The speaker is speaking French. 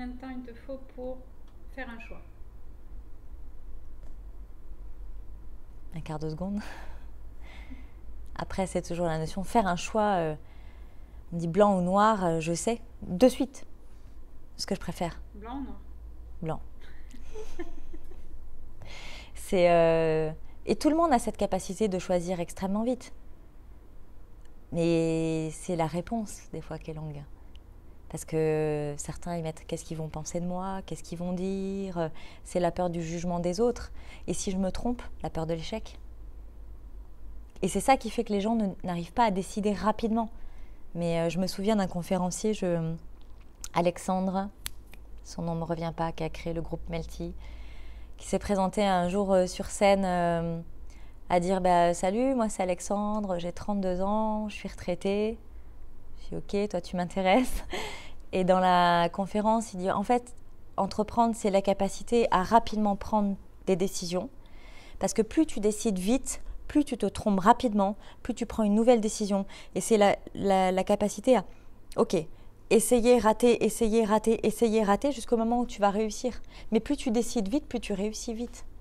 combien de temps il te faut pour faire un choix? Un quart de seconde. Après, c'est toujours la notion. Faire un choix, on dit blanc ou noir, je sais, de suite, ce que je préfère. Blanc ou noir? Blanc. Et tout le monde a cette capacité de choisir extrêmement vite. Mais c'est la réponse, des fois, qui est longue. Parce que certains y mettent qu'est-ce qu'ils vont penser de moi, qu'est-ce qu'ils vont dire, c'est la peur du jugement des autres. Et si je me trompe, la peur de l'échec. Et c'est ça qui fait que les gens n'arrivent pas à décider rapidement. Mais je me souviens d'un conférencier, Alexandre, son nom ne me revient pas, qui a créé le groupe Melty, qui s'est présenté un jour sur scène à dire salut, moi c'est Alexandre, j'ai 32 ans, je suis retraité. Je dis ok, toi tu m'intéresses. Et dans la conférence, il dit en fait, entreprendre, c'est la capacité à rapidement prendre des décisions. Parce que plus tu décides vite, plus tu te trompes rapidement, plus tu prends une nouvelle décision. Et c'est la capacité à, ok, essayer, rater, jusqu'au moment où tu vas réussir. Mais plus tu décides vite, plus tu réussis vite.